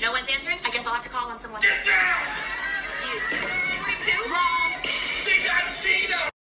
No one's answering? I guess I'll have to call on someone. Get down! You. 42? Wrong.